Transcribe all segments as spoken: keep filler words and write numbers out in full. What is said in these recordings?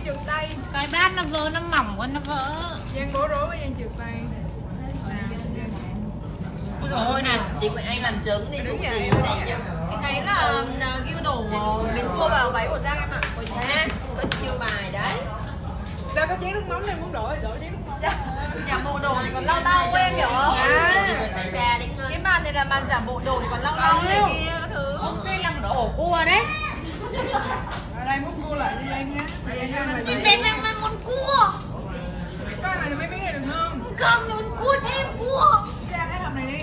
trượt tay. Cái bát nó vỡ, nó mỏng quá nó vỡ. Giang bố rối với Giang trượt tay. Ôi dồi ôi nè, chị Quỳnh Anh làm trứng thì đúng gì đi nhỉ? Chị thấy là ghiêu đổ miếng cua vào váy của Giang em ạ. Ôi nha, có chiêu bài đấy. Ra có chén nước mắm này muốn đổi, đổi chén nước mắm. Giả bộ đồ thì còn lau lau em hiểu không? Cái màn này là màn giả bộ đồ thì còn lau lau này kia các thứ. Ông sẽ làm đổ cua đấy. Ở đây múc cua lại cho Giang nhé. Chị bé mang mang con cua. Cái này mấy miếng này được không? Cơm con cua thêm cua. Ra cái hộp này đi.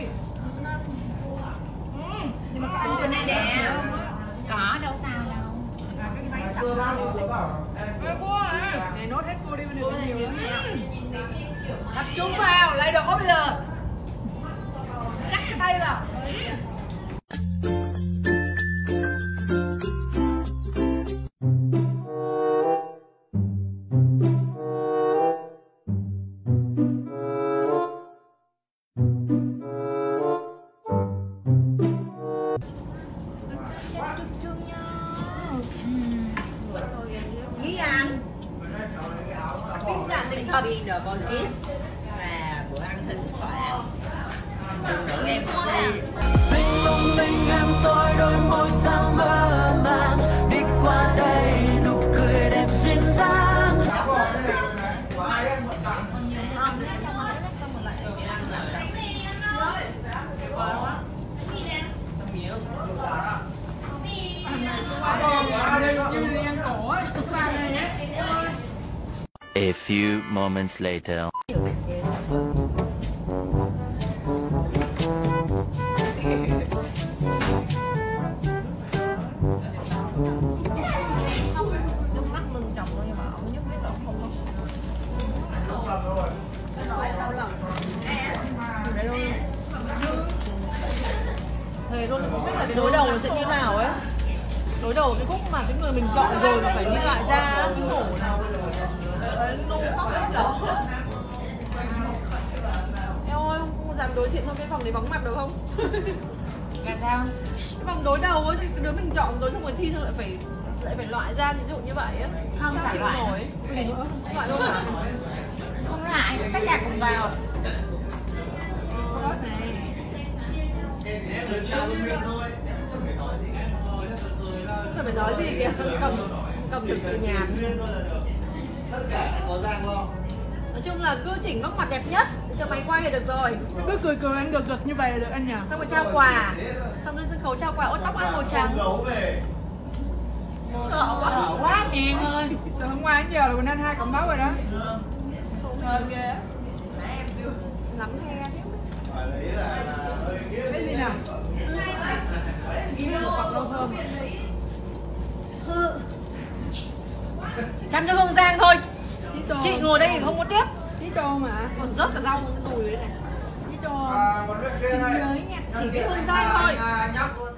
Ừ. Nhưng mà có ăn trên đây nè. Có đâu sao đâu. À, cái máy sạch ra được. Cái cua này. Này nốt hết cua đi bên được nhiều nữa. Tập trung vào, lấy đổ bây giờ. Cắt cái tay vào. Nghĩ ăn Phim giảm tinh thần The Boys là bữa ăn thịnh soạn. Đừng đổ em một gì. Xinh lung linh em tôi đôi môi sáng mơ màng, đi qua đây nụ cười đẹp duyên dáng. A few moments later. Thề luôn không biết là cái đối đầu nó sẽ như nào ấy. Đối đầu cái khúc mà cái người mình chọn rồi mà phải đi lại ra cái cổ nào. Eo ơi, không dám đối diện trong cái phòng đấy bóng mặt được không? Là sao? Cái phòng đối đầu ấy, cái đứa mình chọn rồi xong rồi thi xong lại phải lại phải loại ra, ví dụ như vậy á. Không phải loại nổi. Không loại luôn hả? Không lại, tất cả cùng vào. Hot này. Tôi phải nói gì kìa, cầm, cầm thực sự nhàn. Tất cả có Giang lo. Nói chung là cứ chỉnh góc mặt đẹp nhất để cho máy quay thì được rồi. Cứ cười cười ăn gật gật như vậy là được anh nhỉ. Xong rồi trao quà. Xong lên sân khấu trao quà ốt tóc ăn màu trắng. Sợ quá, sợ quá Miền ơi. Từ hôm qua đến giờ là mình ăn hai cọng báo rồi đó. Thơm ghê. Lắm he. Cái gì nào? Một cọng rau thơm. Chăm cho Hương Giang thôi. Chị ngồi đây thì không có tiếp. Tí đô mà. Còn rớt cả rau cái đùi đấy này. Tí đô. À, một bên kia này. Chỉ Chỉ biết Hương Giang thôi. Nhóc